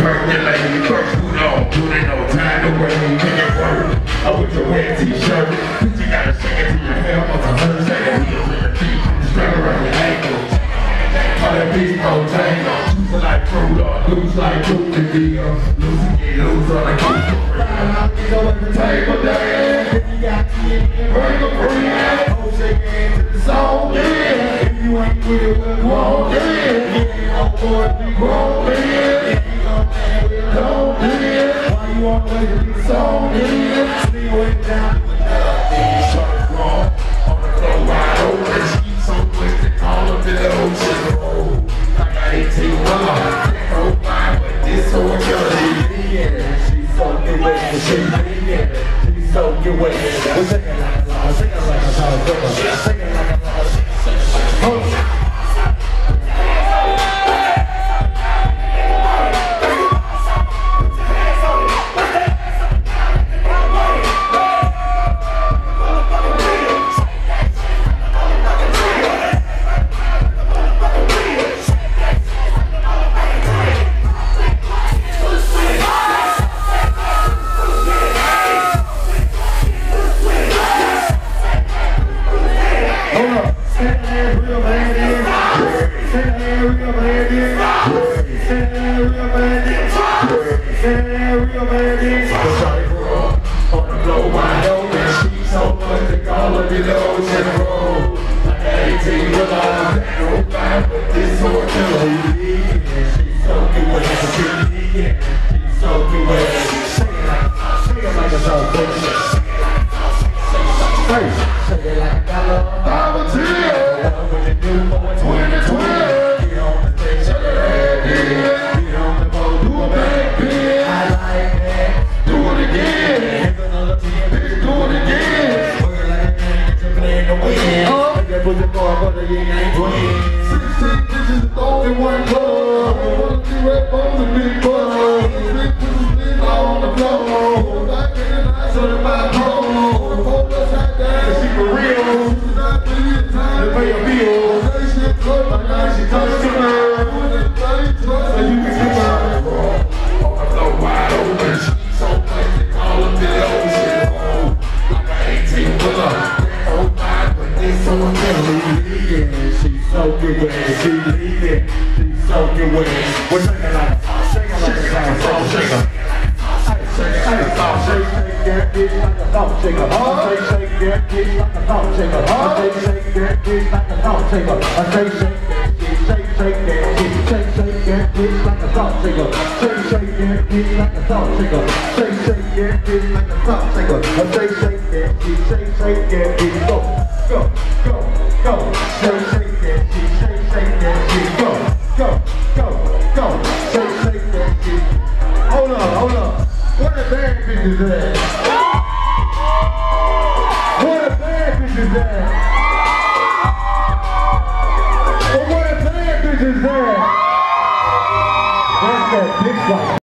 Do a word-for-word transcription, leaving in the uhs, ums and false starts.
right there like you cut food on. You ain't no time to wait, you can't work. I with your red t-shirt, bitch, you gotta shake it to your head. I'm on her side, that heels in your feet, strap around your ankles. All that beat on tango, juice like fruit or loose like fruit to deal. Loose and get loose on the coast. Get over the table, dance. If you got kids, bring them free. Hold your hand to the song, yeah. If you ain't with it, we're grown, yeah. You ain't no boy, we grown, yeah. If you gon' dance, we're grown, yeah. Why you on the way to the song, yeah. Still way down to another thing. Shut it wrong, on the floor wide open. She so twisted, all up in the ocean. I got eighteen wrong, no fine, but this whole girl, yeah. She's so good with it, she's yeah. She's so good with it. We're singing like a law, singing like a song, singing like a law, singing like a law.